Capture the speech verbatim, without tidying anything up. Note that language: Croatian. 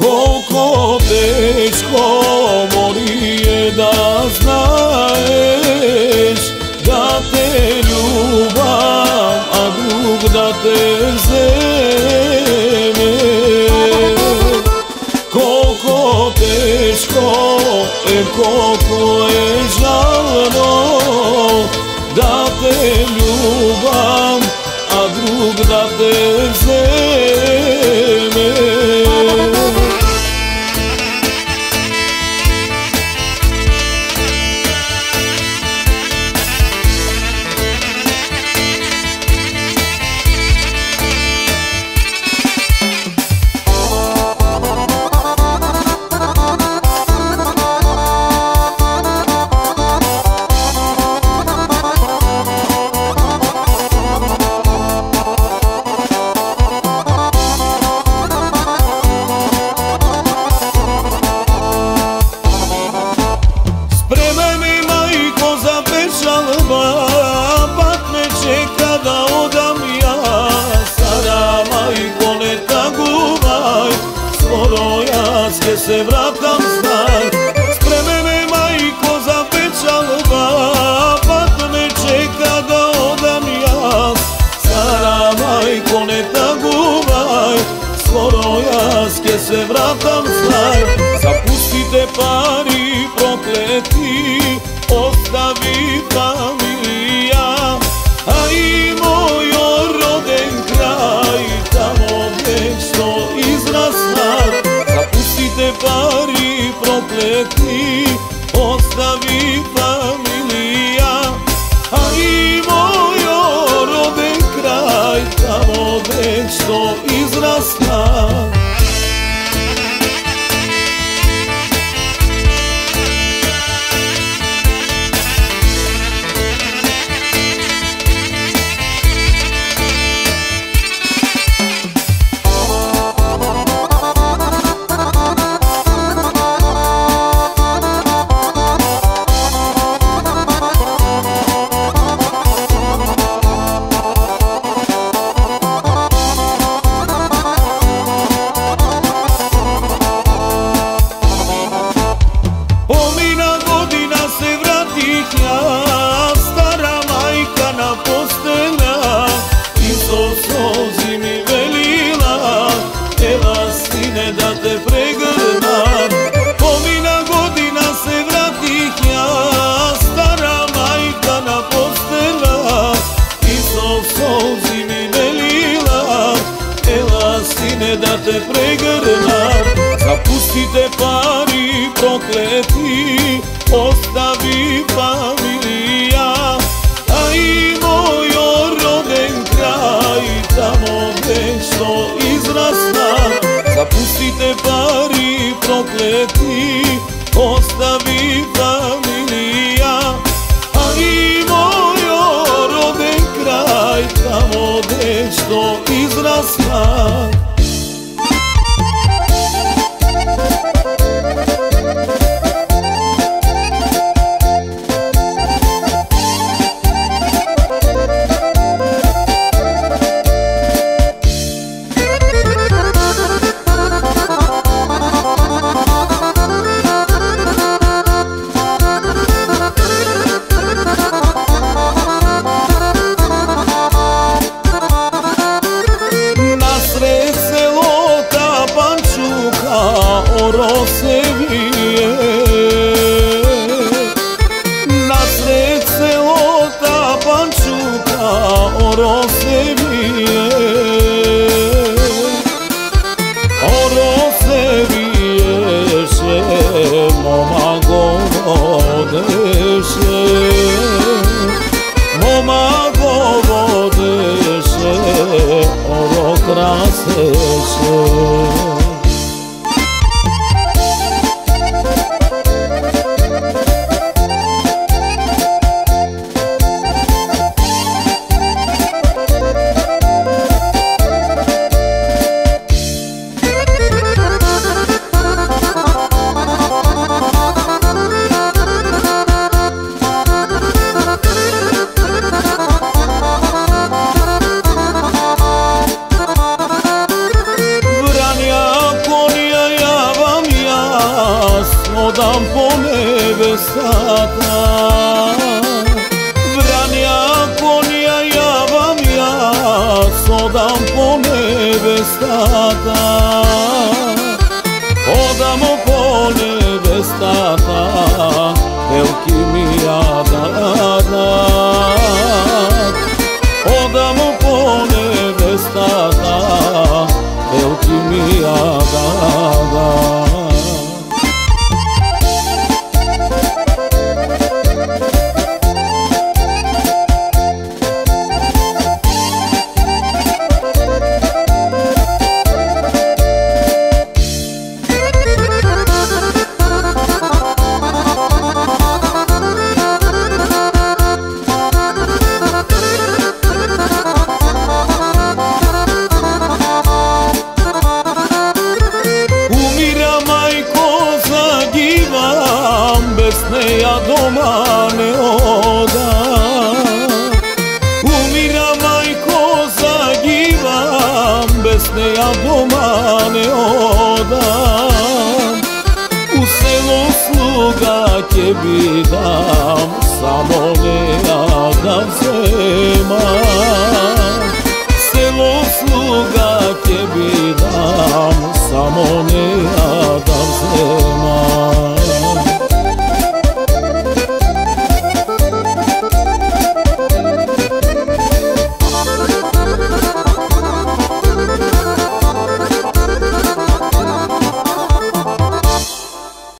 Koliko teško moli je da znaš da te ljubav, a drug da te zeme. Koliko teško, e koliko je žalno da te ljubav, a drug da te zeme. Gdje se vratam znaj, spreme me majko za pečalba, pat me čeka da odam ja. Stara majko ne taguvaj, skoro ja gdje se vratam znaj. Zapustite pari prokleti, ostavi familija, a i moj roden kraj, tamo gdje što izrasna. Zapustite pari prokleti, ostavi familija, a i moj roden kraj, tamo gdje što izrasna. Stara majka na postelja, isto sozi mi velila, ela sine da te pregrnam. Pomina godina se vratih ja, stara majka na postelja, isto sozi mi velila, ela sine da te pregrnam. Zapustite pari prokleti, ostavi familija, a i moj roden kraj, tamo gdje što izrasna. Zapustite pari prokleti, ostavi familija, a i moj roden kraj, tamo gdje što izrasna. dam po nevesta ta. Vranja konja ja vam ja, so dam po nevesta ta. Odamo po nevesta ta, veliki mi ja danak. Odamo po nevesta ta, veliki mi ja danak. Ja doma ne odam, umira majko zagivam, besne ja doma ne odam. U selu sluga tebi dam, samo ne ja da vzemam. Selo sluga tebi dam, samo ne